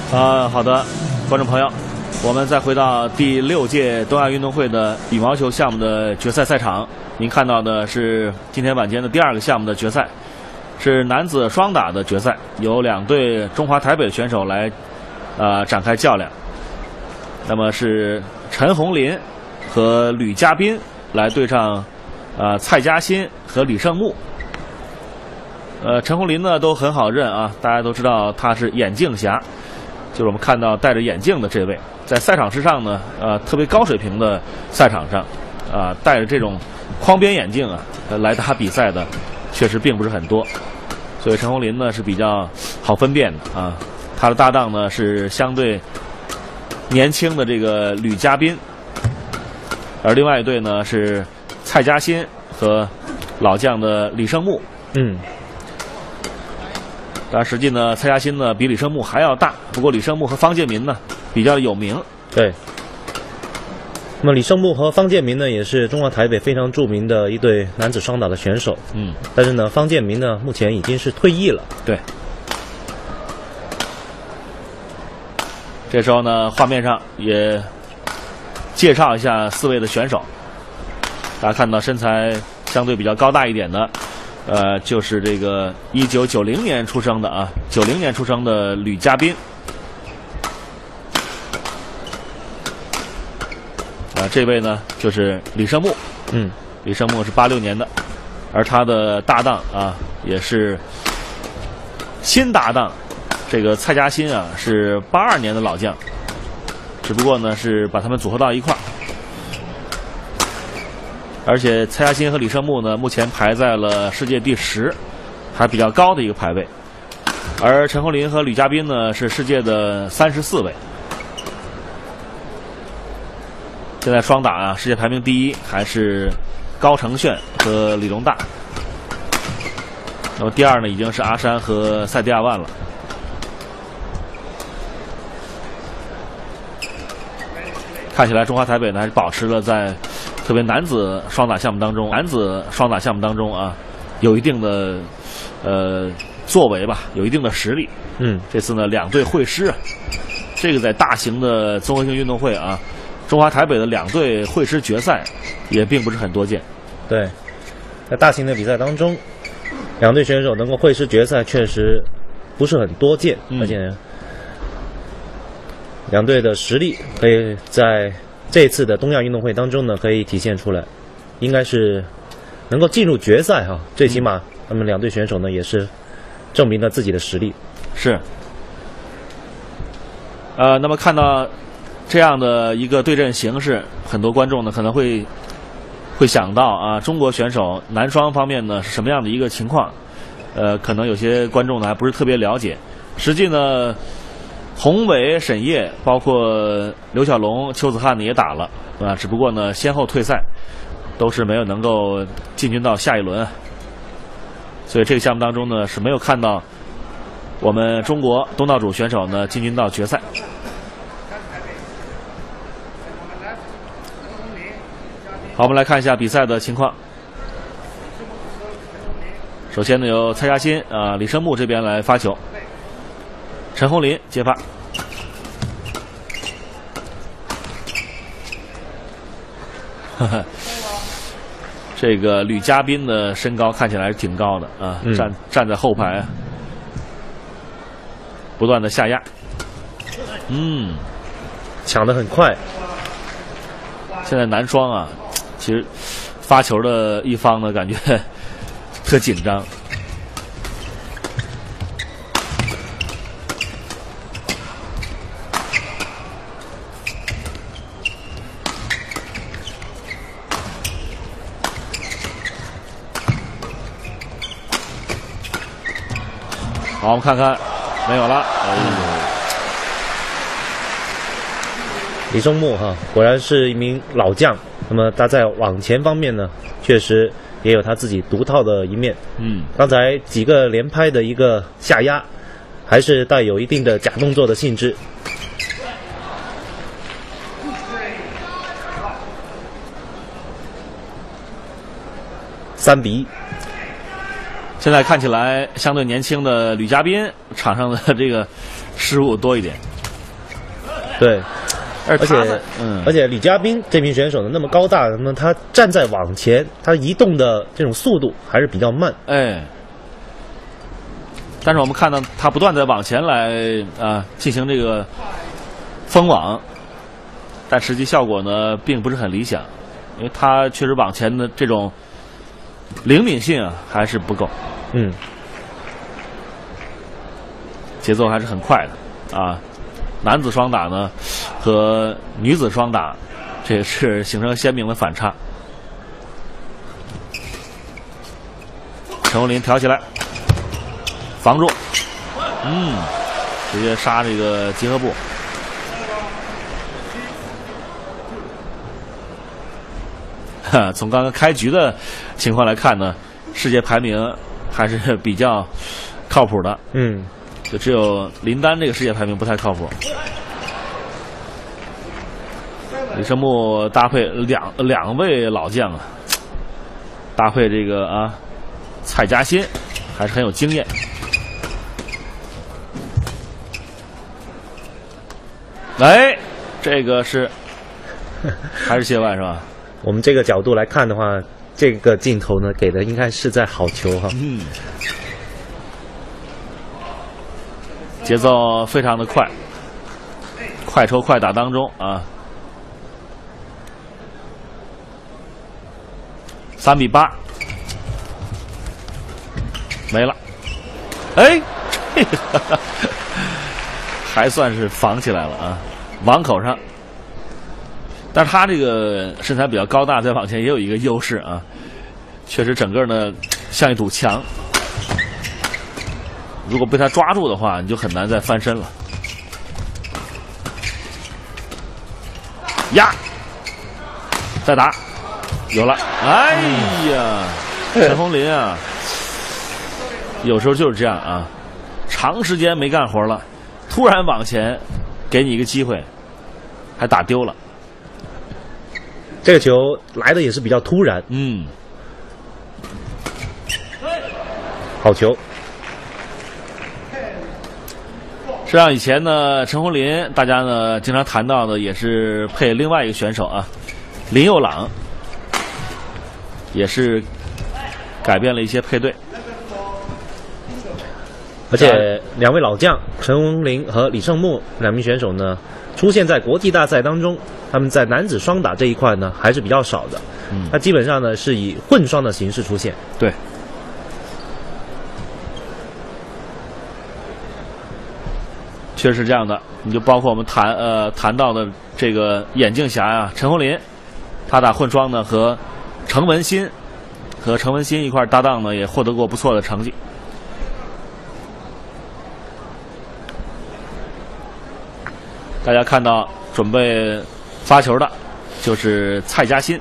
好的，观众朋友，我们再回到第6届东亚运动会的羽毛球项目的决赛赛场。您看到的是今天晚间的第2个项目的决赛，是男子双打的决赛，由2队中华台北的选手来展开较量。那么是陈红林和吕嘉斌来对上蔡嘉欣和李胜木。陈红林呢都很好认啊，大家都知道他是眼镜侠，就是我们看到戴着眼镜的这位，在赛场之上呢，特别高水平的赛场上，戴着这种框边眼镜来打比赛的，确实并不是很多，所以陈红林呢是比较好分辨的啊。他的搭档呢是相对年轻的这个吕嘉斌，而另外一队呢是蔡嘉欣和老将的李胜木。但实际呢，蔡嘉欣呢比李胜木还要大，不过李胜木和方建民呢比较有名。 对。那么李胜木和方建民呢，也是中华台北非常著名的一对男子双打的选手。但是呢，方建民呢目前已经是退役了。对。 这时候呢，画面上也介绍一下4位的选手。大家看到身材相对比较高大一点的。就是这个1990年出生的90年出生的吕嘉斌，这位呢就是李胜木，李胜木是86年的，而他的搭档也是新搭档，这个蔡嘉欣是82年的老将，只不过呢是把他们组合到一块儿。而且蔡嘉欣和李胜木呢，目前排在了世界第10，还比较高的一个排位。而陈红林和吕嘉斌呢，是世界的34位。现在双打世界排名第1还是高承炫和李龙大。那么第2呢，已经是阿山和塞蒂亚万了。看起来中华台北呢，还是保持了在特别男子双打项目当中，有一定的作为吧，有一定的实力。这次呢2队会师，这个在大型的综合性运动会中华台北的2队会师决赛也并不是很多见。 对，在大型的比赛当中，2队选手能够会师决赛确实不是很多见，而且2队的实力可以在这次的东亚运动会当中呢，可以体现出来，应该是能够进入决赛最起码他们2队选手呢也是证明了自己的实力。 是。那么看到这样的一个对阵形势，很多观众呢可能会想到中国选手男双方面呢是什么样的一个情况？可能有些观众呢还不是特别了解。实际呢，洪伟、沈烨，包括刘小龙、邱子翰呢也打了，只不过呢先后退赛，都是没有能够进军到下一轮，所以这个项目当中呢是没有看到我们中国东道主选手呢进军到决赛。好，我们来看一下比赛的情况。首先呢，由蔡嘉欣李胜木这边来发球，陈红林接发。这个吕嘉斌的身高看起来是挺高的站在后排不断的下压， 抢得很快。 现在男双其实发球的一方呢感觉特紧张。好，我们看看，没有了。 李胜木果然是一名老将。那么他在网前方面呢，确实也有他自己独到的一面。刚才几个连拍的一个下压，还是带有一定的假动作的性质。3比1。 现在看起来相对年轻的吕嘉斌场上的这个失误多一点。 对， 而且李嘉宾这名选手呢那么高大，那么他站在网前，他移动的这种速度还是比较慢。 哎，但是我们看到他不断在往前来进行这个封网，但实际效果呢并不是很理想，因为他确实往前的这种灵敏性还是不够。节奏还是很快的啊。男子双打呢和女子双打，这是形成鲜明的反差。陈红林挑起来，防住，直接杀这个结合部。从刚刚开局的情况来看呢，世界排名还是比较靠谱的。就只有林丹这个世界排名不太靠谱。李胜木搭配两位老将搭配这个蔡佳欣还是很有经验。哎，这个是还是界外是吧？ 我们这个角度来看的话，这个镜头呢给的应该是在好球哈。 节奏非常的快，快抽快打当中3比8，没了。哎，这个还算是防起来了网口上。但是他这个身材比较高大，在网前也有一个优势确实整个呢像一堵墙。如果被他抓住的话，你就很难再翻身了。压，再打，有了！哎呀，陈红林有时候就是这样长时间没干活了，突然往前给你一个机会，还打丢了。 这个球来的也是比较突然。好球。实际上以前呢，陈红林大家呢经常谈到的也是配另外一个选手林佑朗，也是改变了一些配对。而且两位老将陈红林和李胜木两名选手呢，出现在国际大赛当中，他们在男子双打这一块呢还是比较少的。他基本上呢是以混双的形式出现。对。确实是这样的，你就包括我们谈到的这个眼镜侠陈红林，他打混双呢和程文新一块搭档呢，也获得过不错的成绩。大家看到准备发球的就是蔡佳欣，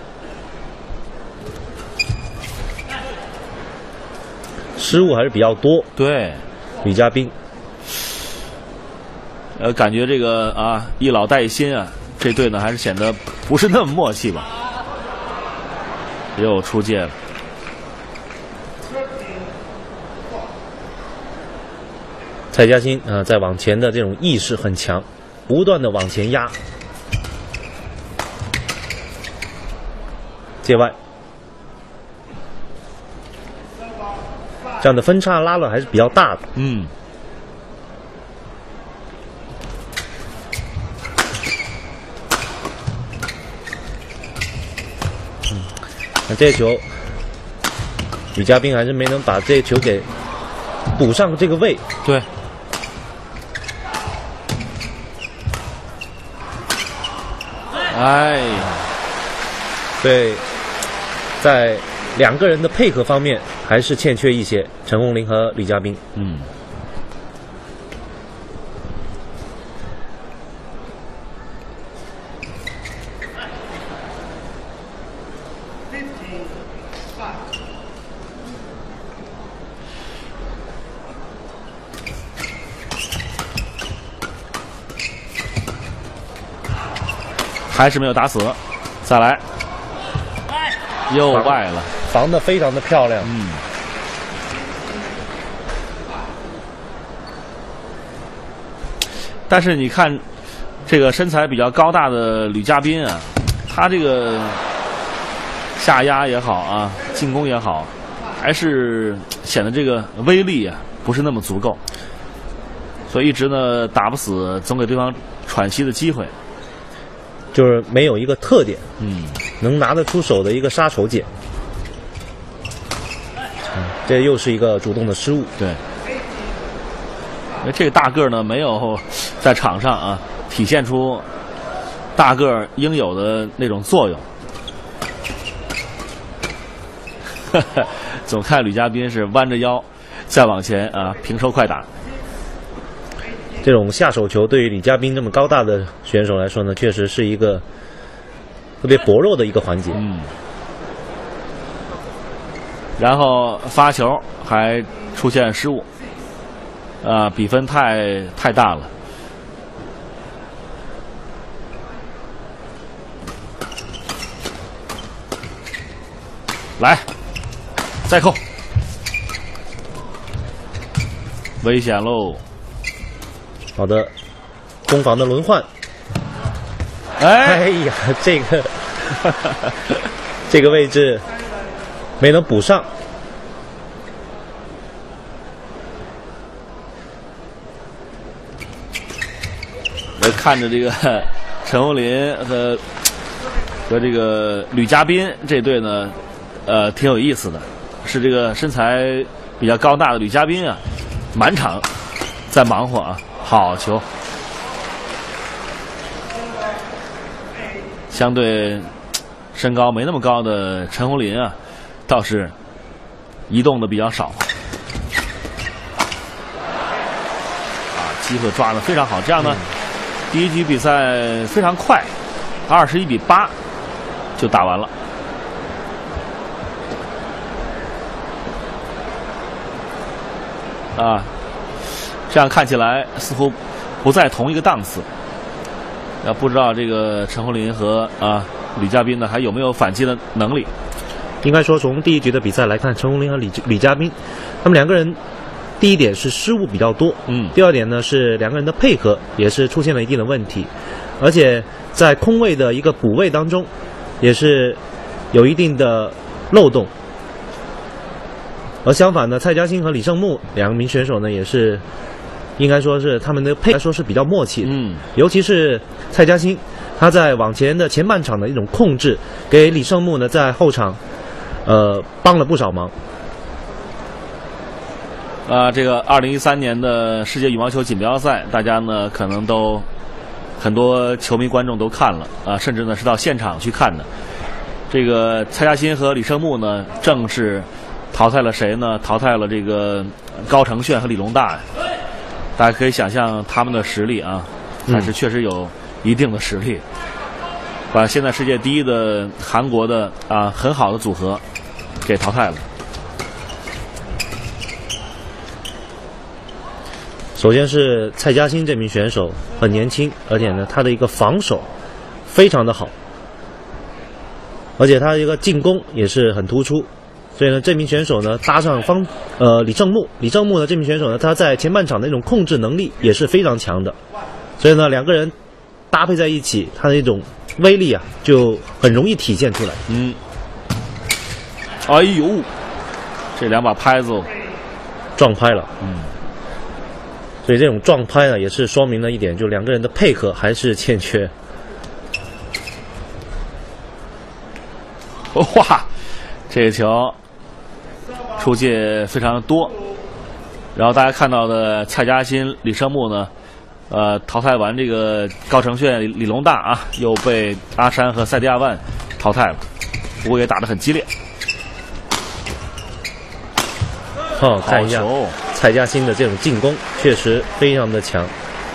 失误还是比较多。对，李嘉宾。感觉这个一老带一新这队呢还是显得不是那么默契吧。又出界了。蔡佳欣在往前的这种意识很强，不断的往前压。界外，这样的分差拉了还是比较大的。那这球，李嘉宾还是没能把这球给补上这个位。对。哎，对，在两个人的配合方面还是欠缺一些，陈红林和李嘉宾。还是没有打死，再来，又外了，防得非常的漂亮。但是你看， 这个身材比较高大的吕嘉宾啊，他这个下压也好啊，进攻也好，还是显得这个威力啊不是那么足够，所以一直呢打不死，总给对方喘息的机会， 就是没有一个特点，能拿得出手的一个杀手锏。这又是一个主动的失误。 对，因为这个大个呢没有在场上啊体现出大个应有的那种作用。总看吕嘉宾是弯着腰再往前啊平抽快打。 这种下手球对于李嘉宾这么高大的选手来说呢，确实是一个特别薄弱的一个环节。 然后发球还出现失误，比分太大了。来，再扣，危险喽！ 好的，攻防的轮换。 哎呀，这个位置没能补上。 我看着这个陈红林和这个吕嘉宾这队呢，挺有意思的。是这个身材比较高大的吕嘉宾啊，满场在忙活啊，好球。相对身高没那么高的陈红林啊，倒是移动的比较少。机会抓得非常好，这样呢，第一局比赛非常快，21-8就打完了。这样看起来似乎不在同一个档次。不知道这个陈红林和吕嘉宾呢还有没有反击的能力？ 应该说，从第一局的比赛来看，陈红林和吕嘉宾，他们两个人，第一点是失误比较多，第二点呢是两个人的配合也是出现了一定的问题，而且在空位的一个补位当中，也是有一定的漏洞。而相反呢，蔡嘉欣和李胜木两名选手呢，也是应该说是他们的配来说是比较默契的。尤其是蔡嘉欣，他在往前的前半场的一种控制，给李胜木呢在后场帮了不少忙。 这个2013年的世界羽毛球锦标赛，大家呢可能都很多球迷观众都看了甚至呢是到现场去看的。这个蔡嘉欣和李胜木呢，正是淘汰了谁呢？淘汰了这个高承炫和李龙大。大家可以想象他们的实力还是确实有一定的实力，把现在世界第一的韩国的很好的组合给淘汰了。 首先是蔡嘉欣这名选手很年轻，而且呢他的一个防守非常的好，而且他的一个进攻也是很突出，所以呢这名选手呢搭上李正木呢这名选手呢他在前半场的那种控制能力也是非常强的，所以呢两个人搭配在一起，他的一种威力就很容易体现出来。 哎呦，这两把拍子撞拍了。所以这种撞拍呢，也是说明了一点，就两个人的配合还是欠缺。 哇，这个球出界非常多。然后大家看到的蔡嘉欣、李胜木呢，淘汰完这个高承炫、李龙大又被阿山和塞迪亚万淘汰了，不过也打得很激烈。 看一下蔡嘉欣的这种进攻确实非常的强。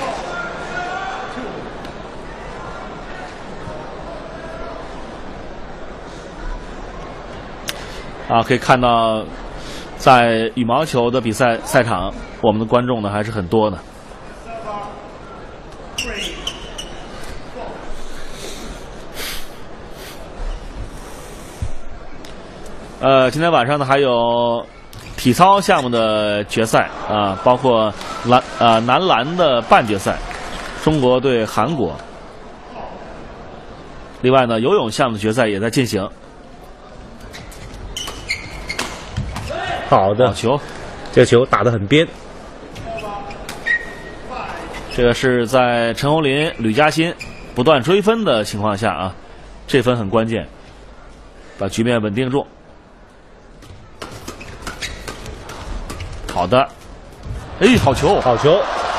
可以看到在羽毛球的比赛赛场，我们的观众呢还是很多的。今天晚上呢还有体操项目的决赛包括男篮的半决赛。 中国对韩国。另外呢，游泳项目的决赛也在进行。 好的， 好球， 这个球打得很边。 这个是在陈红林、吕嘉欣不断追分的情况下啊，这分很关键，把局面稳定住。好的，哎，好球， 好球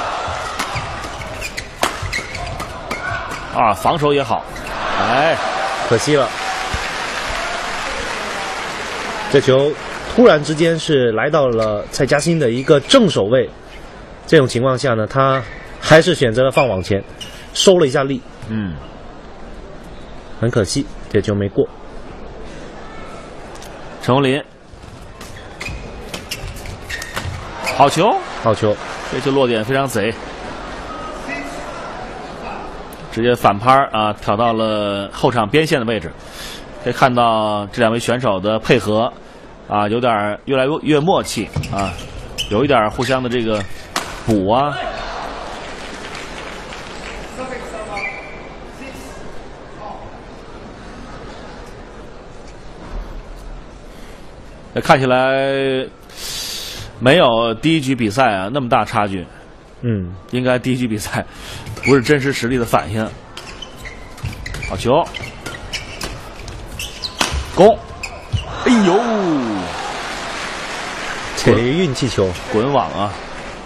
啊，防守也好，哎， 可惜了，这球突然之间是来到了蔡嘉欣的一个正手位，这种情况下呢，他还是选择了放往前，收了一下力，很可惜，这球没过。 陈红林，好球， 好球， 这球落点非常贼，直接反拍啊，挑到了后场边线的位置。可以看到这两位选手的配合啊，有点越来越默契啊，有一点互相的这个补啊。看起来没有第一局比赛啊那么大差距。应该第一局比赛不是真实实力的反应。好球，攻！哎呦， 这运气球， 滚网啊！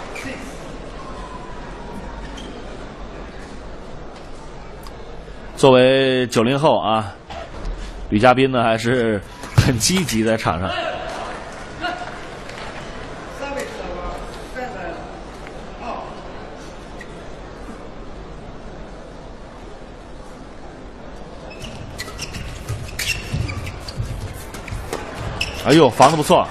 作为90后啊，吕嘉宾呢还是很积极在场上。哎呦，防得不错。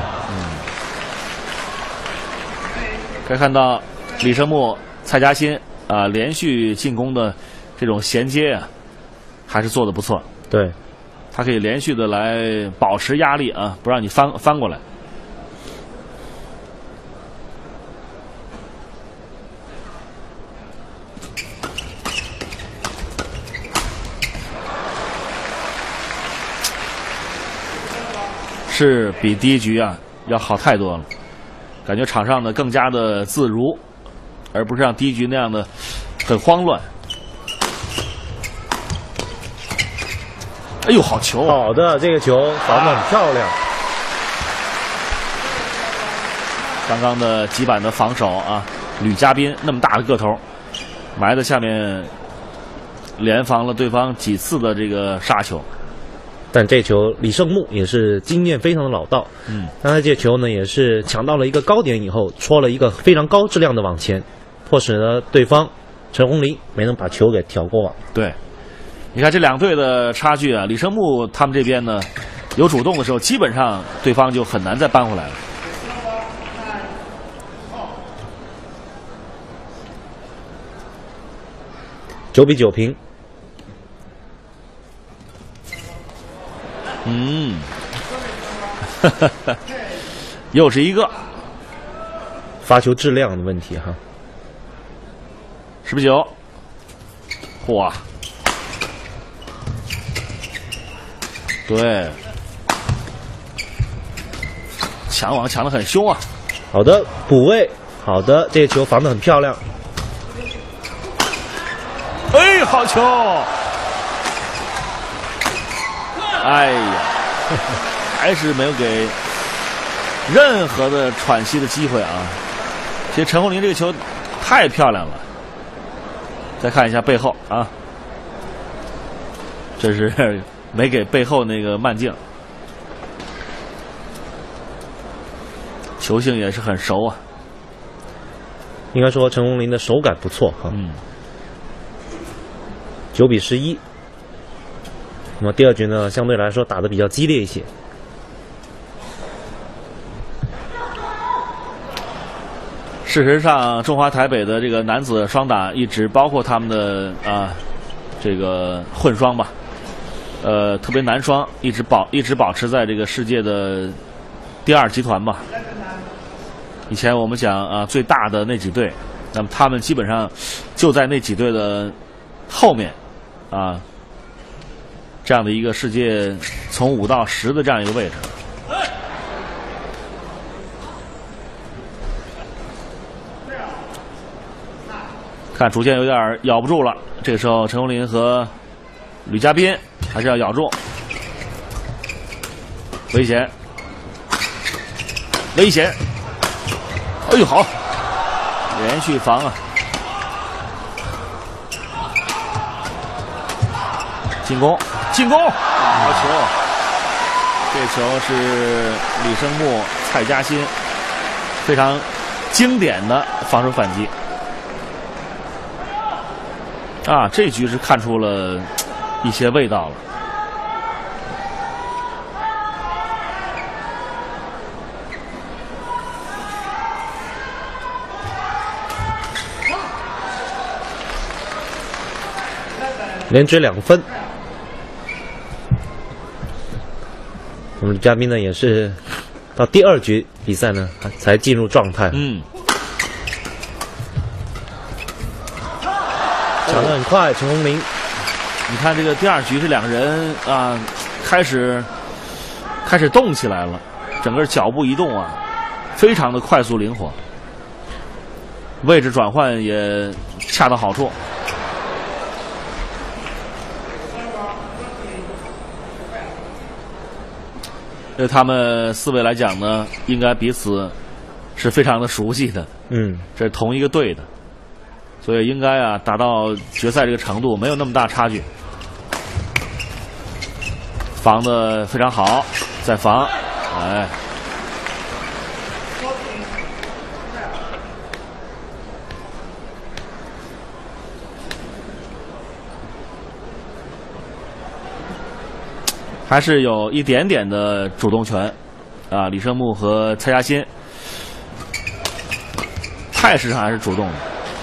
可以看到李胜木、蔡嘉欣啊，连续进攻的这种衔接啊，还是做得不错。 对， 他可以连续的来保持压力啊，不让你翻过来。是比第一局啊要好太多了，感觉场上的更加的自如，而不是像第一局那样的很慌乱。哎呦，好球！ 好的，这个球防得很漂亮。 刚刚的几板的防守啊，吕嘉宾那么大的个头，埋在下面，连防了对方几次的这个杀球。 但这球李胜木也是经验非常的老道，刚才这球呢也是抢到了一个高点以后，戳了一个非常高质量的往前，迫使呢对方陈红林没能把球给挑过网。 对，你看这两队的差距啊，李胜木他们这边呢有主动的时候，基本上对方就很难再扳回来了。 9比9平。 又是一个发球质量的问题哈。 10比9，哇，对，抢网抢得很凶啊。 好的，补位，好的，这个球防得很漂亮。 哎，好球！哎呀，还是没有给任何的喘息的机会啊！其实陈红林这个球太漂亮了。再看一下背后啊，这是没给背后那个慢镜，球性也是很熟啊。 应该说陈红林的手感不错哈。9比11。那么第二局呢，相对来说打得比较激烈一些。 事实上，中华台北的这个男子双打一直包括他们的这个混双吧，特别男双一直保持在这个世界的第2集团吧。以前我们讲最大的那几队， 那么他们基本上就在那几队的后面啊，这样的一个世界从5到10的这样一个位置。看逐渐有点咬不住了，这个时候陈红林和吕嘉宾还是要咬住，危险，危险！哎呦好，连续防啊！进攻，进攻！好球！这球是李胜木、蔡佳欣非常经典的防守反击。啊，这局是看出了一些味道了。 连追2分。我们的嘉宾呢也是到第2局比赛呢才进入状态。抢得很快，陈红林。 你看这个第2局这2个人啊，开始动起来了，整个脚步移动啊，非常的快速灵活，位置转换也恰到好处。对他们4位来讲呢，应该彼此是非常的熟悉的。这是同一个队的。所以应该啊达到决赛这个程度没有那么大差距，防得非常好，再防，哎，还是有一点点的主动权啊，李胜木和蔡佳欣态势上还是主动的。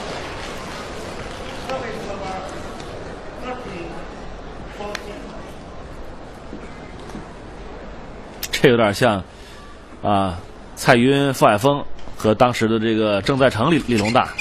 这有点像啊，蔡云、傅海峰和当时的这个郑在成、李龙大。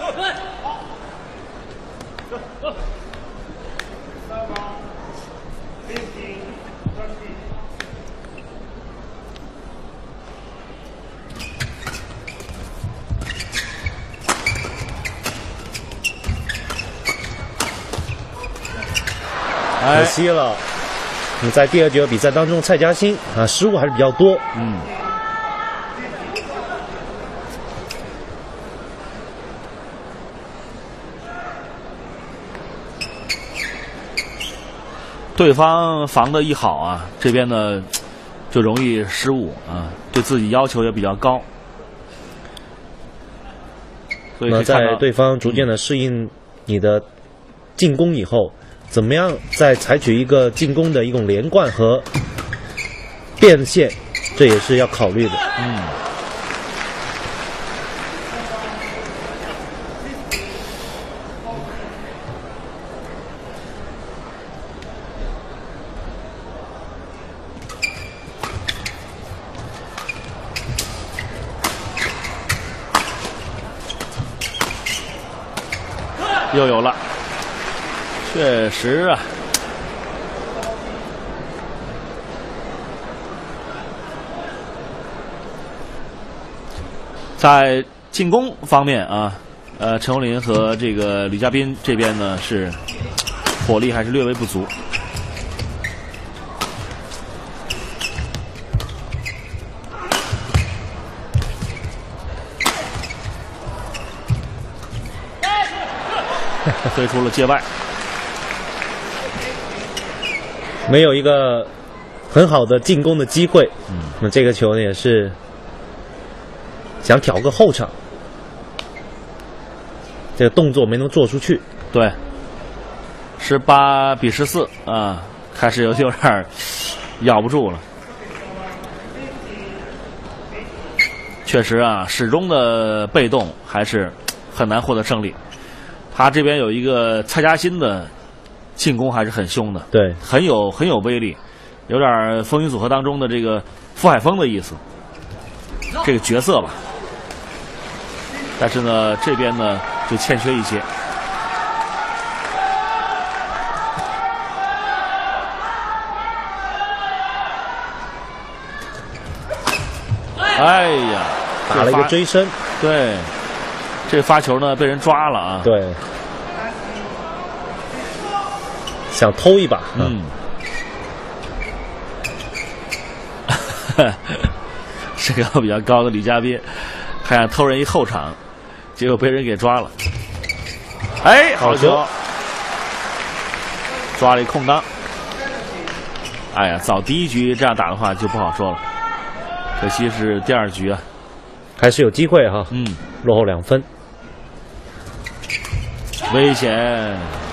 可惜了。在第2局的比赛当中，蔡佳欣啊失误还是比较多。 对方防的一好啊，这边呢就容易失误啊，对自己要求也比较高。所以在对方逐渐的适应你的进攻以后，怎么样再采取一个进攻的一种连贯和变现，这也是要考虑的。 又有了，确实啊，在进攻方面啊，陈红林和这个吕嘉宾这边呢是火力还是略微不足。飞出了界外， 没有一个很好的进攻的机会。那这个球呢也是想挑个后场，这个动作没能做出去。 对，18比14啊，开始有点咬不住了。确实啊，始终的被动还是很难获得胜利。他这边有一个蔡佳欣的进攻还是很凶的， 对， 很有威力，有点风云组合当中的这个傅海峰的意思，这个角色吧。 但是呢，这边呢就欠缺一些。哎呀， 打了一个追身， 对，这发球呢被人抓了啊。 对，想偷一把。 身高比较高的吕嘉宾，看想偷人一后场，结果被人给抓了。哎，好球！抓了一空当。哎呀，早第一局这样打的话就不好说了。可惜是第2局啊， 还是有机会哈。落后2分， 危险！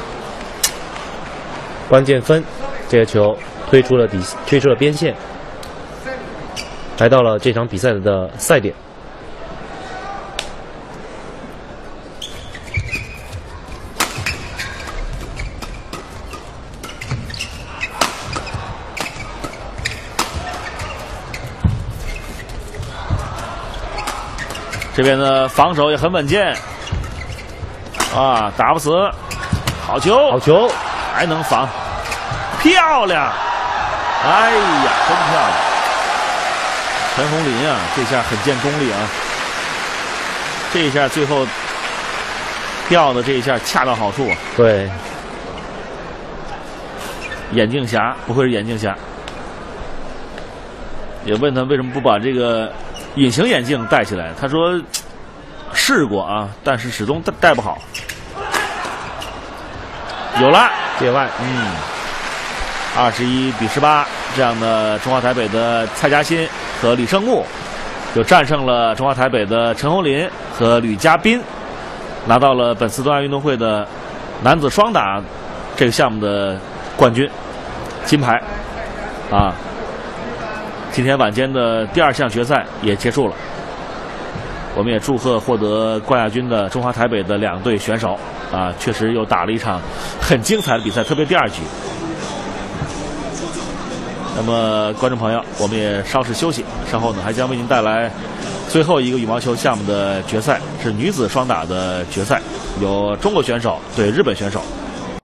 关键分，这个球推出了边线，来到了这场比赛的赛点。 这边的防守也很稳健，啊，打不死，好球， 好球， 还能防，漂亮！哎呀，真漂亮！陈红林啊，这下很见功力啊，这一下最后掉的这一下恰到好处啊。 对， 眼镜侠，不愧是眼镜侠。也问他为什么不把这个隐形眼镜戴起来，他说试过啊，但是始终戴不好。有了， 界外 ，21-18，这样的中华台北的蔡嘉欣和李胜木就战胜了中华台北的陈红林和吕嘉宾，拿到了本次东亚运动会的男子双打这个项目的冠军金牌啊。今天晚间的第2项决赛也结束了，我们也祝贺获得冠亚军的中华台北的2队选手啊，确实又打了一场很精彩的比赛，特别第2局。那么，观众朋友，我们也稍事休息，稍后呢还将为您带来最后一个羽毛球项目的决赛，是女子双打的决赛，有中国选手对日本选手。